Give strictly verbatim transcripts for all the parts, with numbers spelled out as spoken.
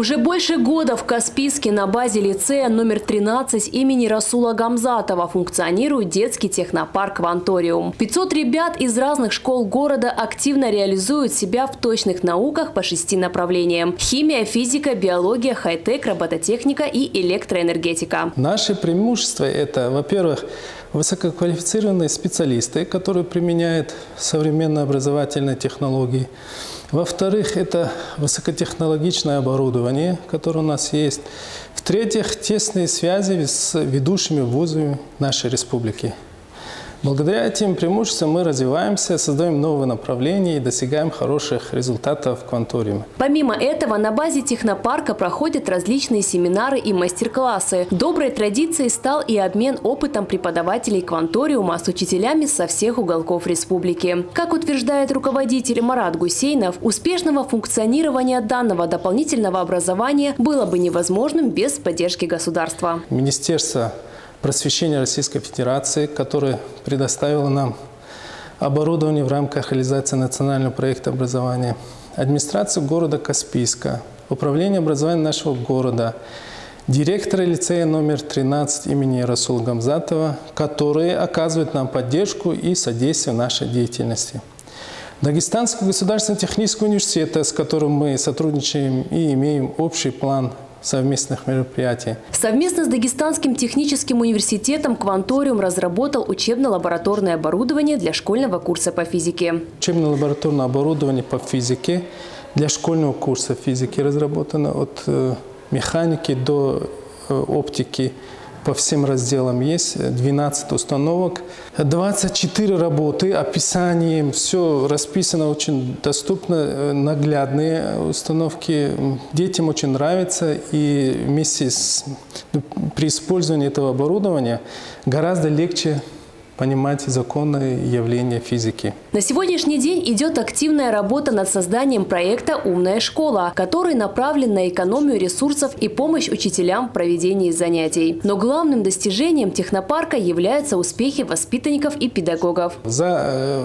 Уже больше года в Каспийске на базе лицея номер тринадцать имени Расула Гамзатова функционирует детский технопарк «Кванториум». пятьсот ребят из разных школ города активно реализуют себя в точных науках по шести направлениям – химия, физика, биология, хай-тек, робототехника и электроэнергетика. Наши преимущества – это, во-первых, высококвалифицированные специалисты, которые применяют современные образовательные технологии. Во-вторых, это высокотехнологичное оборудование, которое у нас есть. В-третьих, тесные связи с ведущими вузами нашей республики. Благодаря этим преимуществам мы развиваемся, создаем новые направления и достигаем хороших результатов в «Кванториуме». Помимо этого, на базе технопарка проходят различные семинары и мастер-классы. Доброй традицией стал и обмен опытом преподавателей «Кванториума» с учителями со всех уголков республики. Как утверждает руководитель Марат Гусейнов, успешного функционирования данного дополнительного образования было бы невозможным без поддержки государства. Министерство просвещения Российской Федерации, которое предоставило нам оборудование в рамках реализации национального проекта образования, администрация города Каспийска, управление образования нашего города, директора лицея номер тринадцать имени Расула Гамзатова, которые оказывают нам поддержку и содействие нашей деятельности. Дагестанский государственный технический университет, с которым мы сотрудничаем и имеем общий план совместных мероприятий. Совместно с Дагестанским техническим университетом «Кванториум» разработал учебно-лабораторное оборудование для школьного курса по физике. Учебно-лабораторное оборудование по физике для школьного курса физики разработано от э, механики до э, оптики. По всем разделам есть двенадцать установок, двадцать четыре работы, описанием, все расписано очень доступно, наглядные установки. Детям очень нравится, и вместе с, при использовании этого оборудования гораздо легче понимать законные явления физики. На сегодняшний день идет активная работа над созданием проекта «Умная школа», который направлен на экономию ресурсов и помощь учителям в проведении занятий. Но главным достижением технопарка являются успехи воспитанников и педагогов. За э,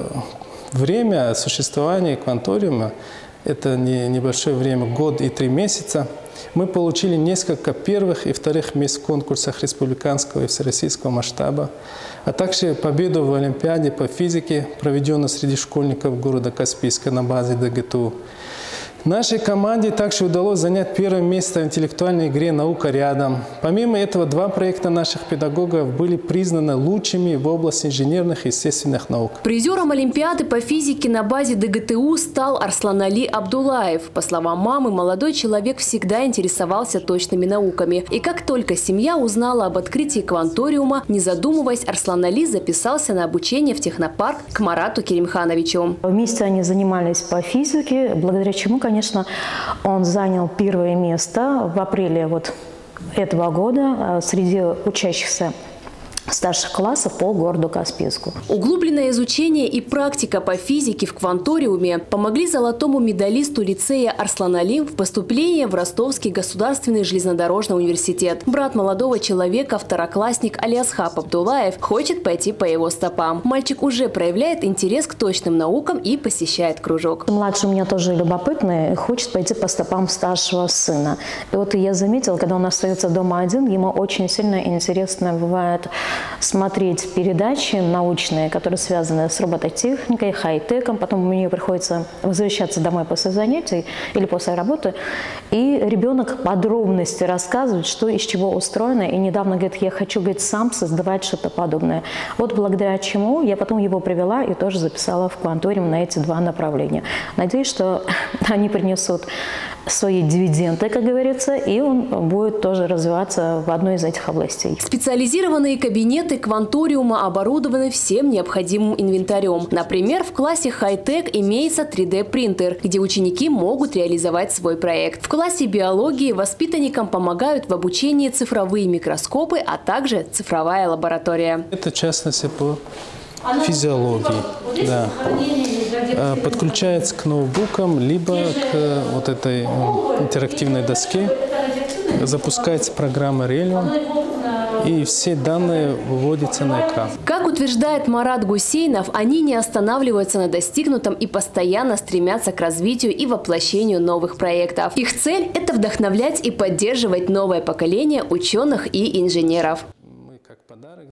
время существования «Кванториума», это не небольшое время, год и три месяца, мы получили несколько первых и вторых мест в конкурсах республиканского и всероссийского масштаба, а также победу в Олимпиаде по физике, проведенной среди школьников города Каспийска на базе ДГТУ. Нашей команде также удалось занять первое место в интеллектуальной игре «Наука рядом». Помимо этого, два проекта наших педагогов были признаны лучшими в области инженерных и естественных наук. Призером Олимпиады по физике на базе ДГТУ стал Арсланали Абдулаев. По словам мамы, молодой человек всегда интересовался точными науками. И как только семья узнала об открытии «Кванториума», не задумываясь, Арсланали записался на обучение в технопарк к Марату Керимхановичу. Вместе они занимались по физике, благодаря чему, конечно, Конечно, он занял первое место в апреле вот этого года среди учащихся старших классов по городу Каспийску. Углубленное изучение и практика по физике в «Кванториуме» помогли золотому медалисту лицея Арсланали в поступлении в Ростовский государственный железнодорожный университет. Брат молодого человека, второклассник Алиасхаб Абдулаев, хочет пойти по его стопам. Мальчик уже проявляет интерес к точным наукам и посещает кружок. Младший у меня тоже любопытный, хочет пойти по стопам старшего сына. И вот я заметила, когда он остается дома один, ему очень сильно интересно бывает смотреть передачи научные, которые связаны с робототехникой, хай-теком. Потом мне приходится возвращаться домой после занятий или после работы. И ребенок подробности рассказывает, что из чего устроено. И недавно говорит, я хочу, говорит, сам создавать что-то подобное. Вот благодаря чему я потом его привела и тоже записала в «Кванториум» на эти два направления. Надеюсь, что они принесут свои дивиденды, как говорится, и он будет тоже развиваться в одной из этих областей. Специализированные кабинеты «Кванториума» оборудованы всем необходимым инвентарем. Например, в классе хай-тек имеется три дэ принтер, где ученики могут реализовать свой проект. В классе биологии воспитанникам помогают в обучении цифровые микроскопы, а также цифровая лаборатория. Это в частности по физиологии. Да. Подключается к ноутбукам, либо к вот этой интерактивной доске. запускается программа Релиум, и все данные выводятся на экран. Как утверждает Марат Гусейнов, они не останавливаются на достигнутом и постоянно стремятся к развитию и воплощению новых проектов. Их цель – это вдохновлять и поддерживать новое поколение ученых и инженеров.